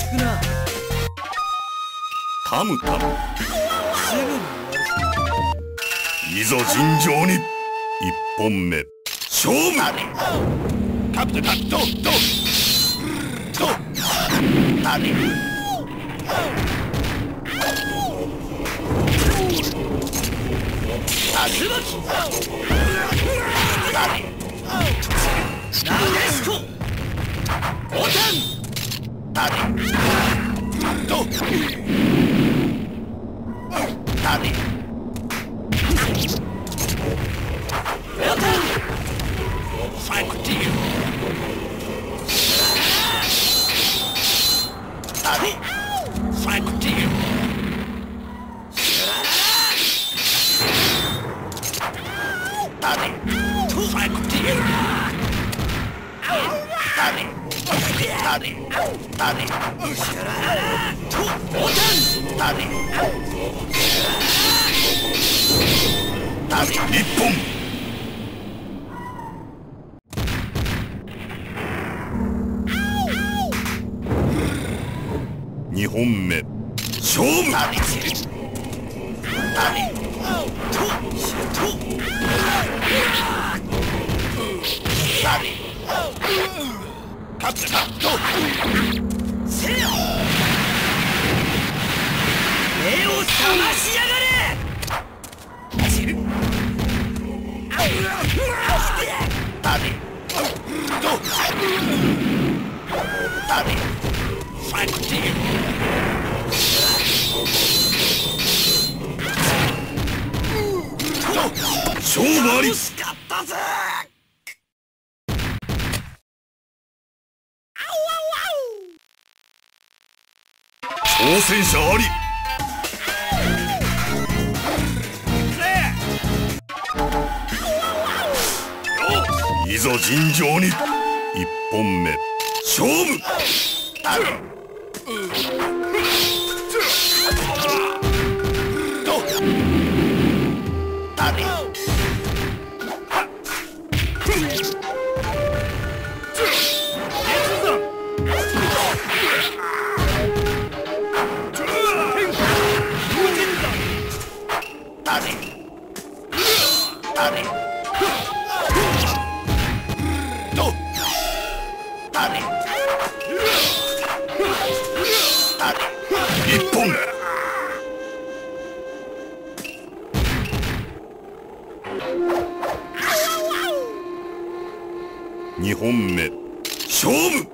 しくな。 タムタム。 すぐにいざ尋常に。一本目勝負。 カプテンドあれなでしこボタンあれどあれボタンファイクティーあれファイクティーあれファイクティーあれあれあれボタンあれあれ一本。二本目勝負。 あれあれあれカプテンドせよ目を覚ましやがれ。 あれどあれファイクティー勝負あり。 惜しかったぜ。 挑戦者あり。いざ尋常に。一本目勝負。 あれどあれあれあれどあれあれ一本。二本目勝負。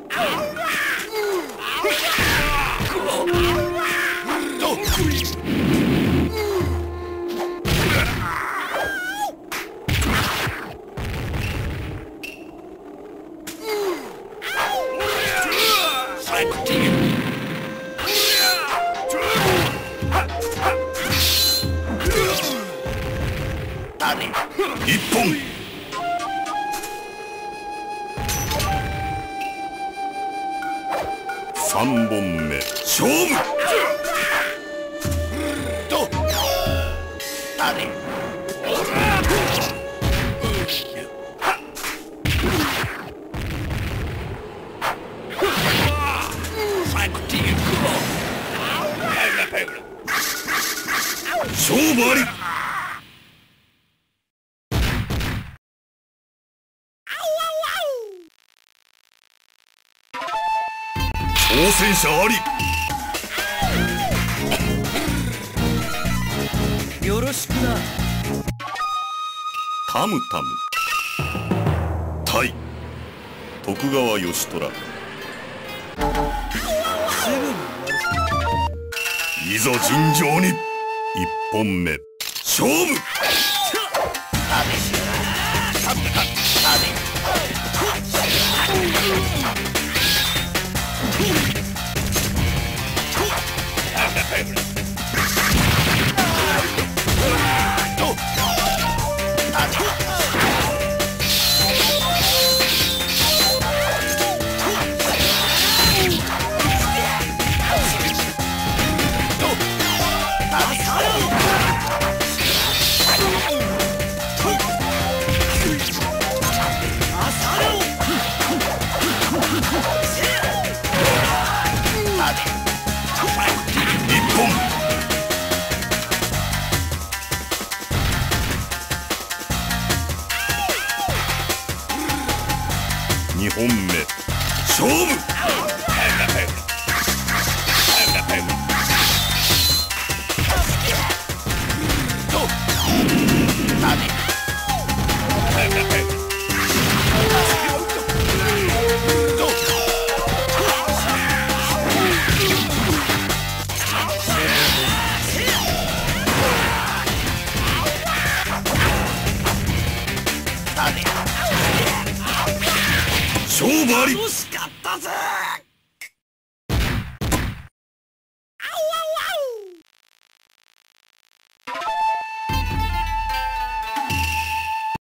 どファイクティーあれ一本。三本目勝負。 どあれファイクティー勝負あり。挑戦者あり。 よろしくな。 タムタム対徳川義虎。 すぐにいざ尋常に。一本目勝負。 あれカプテンあれ本目勝負。勝負あり。 惜しかったぜ。